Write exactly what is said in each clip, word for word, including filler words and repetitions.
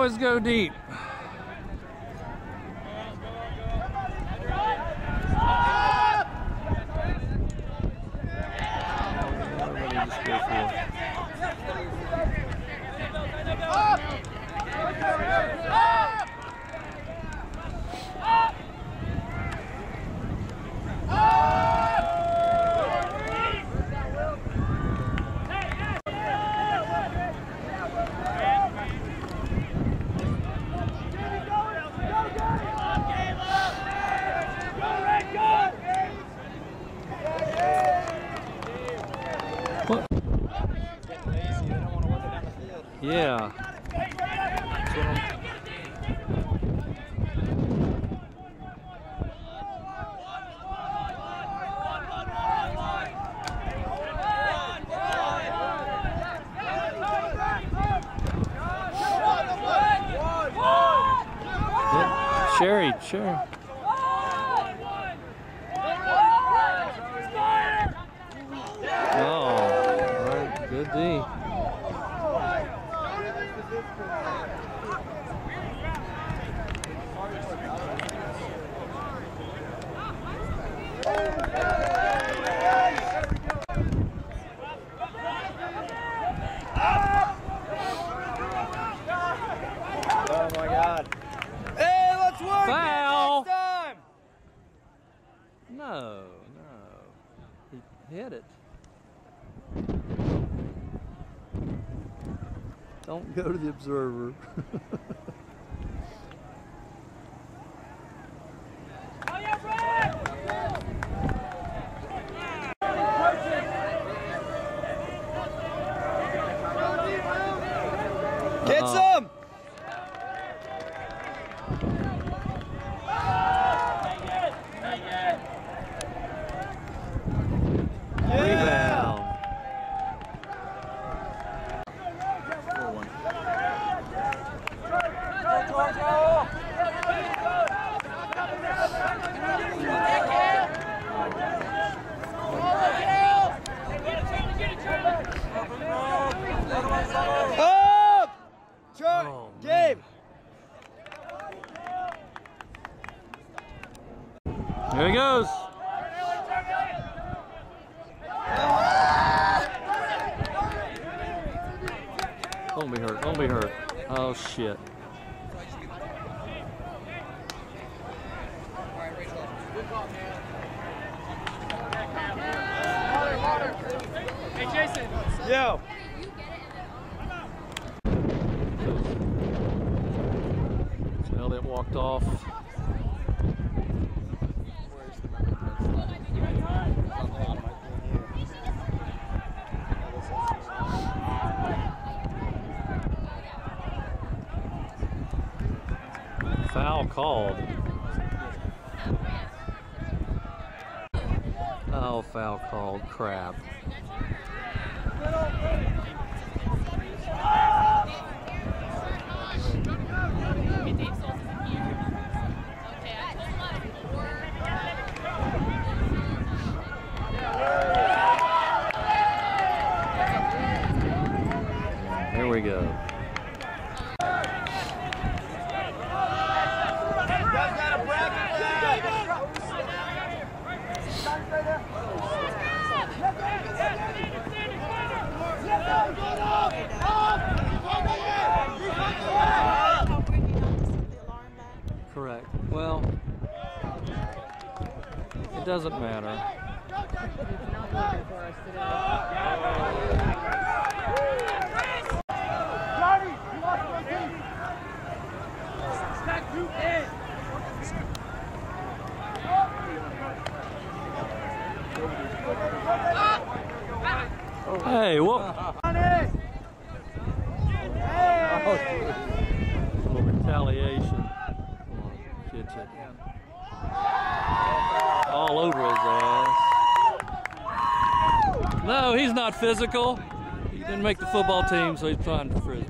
always go deep. Yeah. Sherry, Sherry. Oh, all right, good D. Oh my God. Hey, let's work Foul. it next time. No, no. He hit it. Don't go to the observer. Get some. Rebound. Up! Charlie, Oh, Gabe. There he goes. Don't be hurt. Don't be hurt. Oh shit. Hey Jason. Yo. So Elliott walked off. Foul called. Oh, foul called. Crap. Here we go. Correct. Well, it doesn't matter. Hey, what? A little retaliation. Kids it. All over his ass. No, he's not physical. He didn't make the football team, so he's trying for frisbee.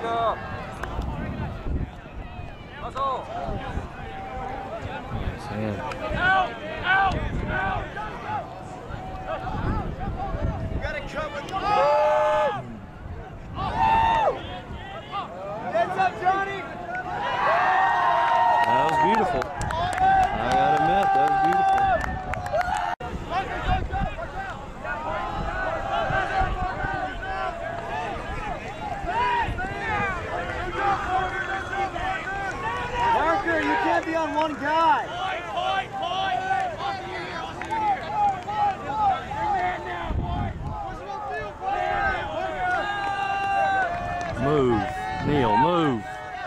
up. Hustle. Nice hand. Out! Out! Out! You gotta come with the Heads up, Johnny! That was beautiful. I gotta admit, that was beautiful. Parker, you can't be on one guy. Move. Neil, move.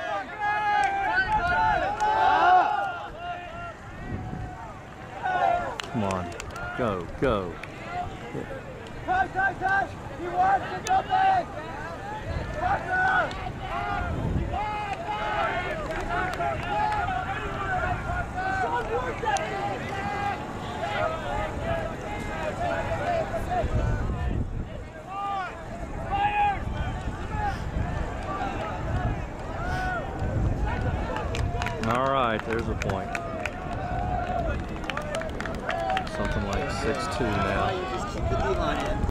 Come on. Go, go. Touch, touch, touch. He wants to go big. Parker. All right, there's a point. Something like six two now. You just keep the D line in.